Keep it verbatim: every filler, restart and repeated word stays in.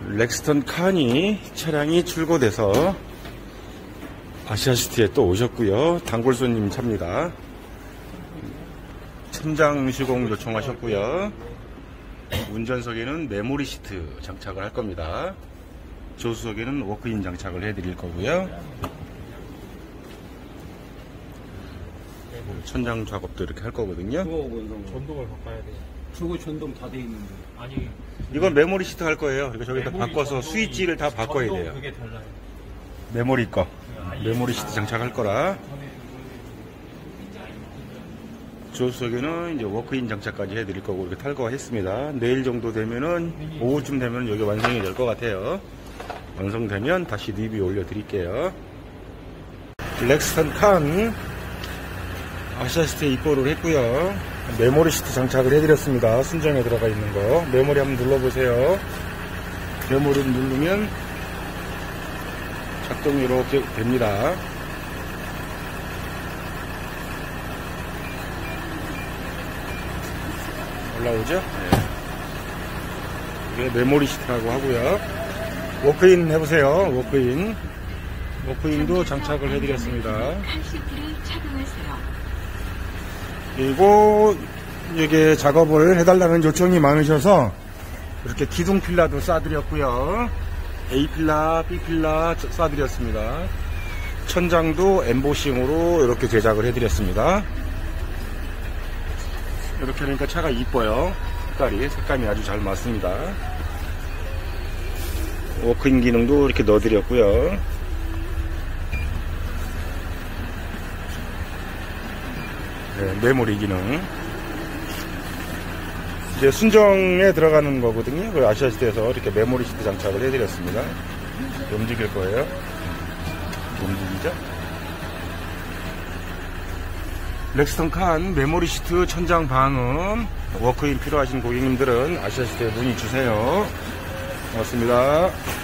렉스턴 칸이 차량이 출고돼서 아시아시티에 또 오셨고요. 단골 손님 차입니다. 천장 시공 요청하셨고요. 운전석에는 메모리 시트 장착을 할 겁니다. 조수석에는 워크인 장착을 해드릴 거고요. 천장 작업도 이렇게 할 거거든요. 전동을 바꿔야 돼. 저거 전동 다 돼 있는데. 아니, 이건 메모리 시트 할 거예요. 이거 저기다 바꿔서 스위치를 다 바꿔야 돼요. 그게 달라요. 메모리 거. 메모리 시트 장착할 거라. 조수석에는 이제 워크인 장착까지 해드릴 거고 이렇게 탈거했습니다. 내일 정도 되면은 오후쯤 되면 여기 완성이 될 것 같아요. 완성되면 다시 리뷰 올려드릴게요. 렉스턴 칸 아시아시티에 입고를 했고요. 메모리 시트 장착을 해드렸습니다. 순정에 들어가 있는 거. 메모리 한번 눌러보세요. 메모리를 누르면 작동이 이렇게 됩니다. 올라오죠? 네. 이게 메모리 시트라고 하고요. 워크인 해보세요. 워크인. 워크인도 장착을 해드렸습니다. 그리고 이게 작업을 해달라는 요청이 많으셔서 이렇게 기둥 필라도 쏴드렸고요. A 필라, B 필라 쏴드렸습니다. 천장도 엠보싱으로 이렇게 제작을 해드렸습니다. 이렇게 하니까 차가 이뻐요. 색깔이, 색감이 아주 잘 맞습니다. 워크인 기능도 이렇게 넣어드렸고요. 네, 메모리 기능. 이제 순정에 들어가는 거거든요. 그 아시아시티에서 이렇게 메모리 시트 장착을 해드렸습니다. 움직일 거예요. 움직이죠? 렉스턴 칸 메모리 시트 천장 방음 워크인 필요하신 고객님들은 아시아시티에 문의 주세요. 고맙습니다.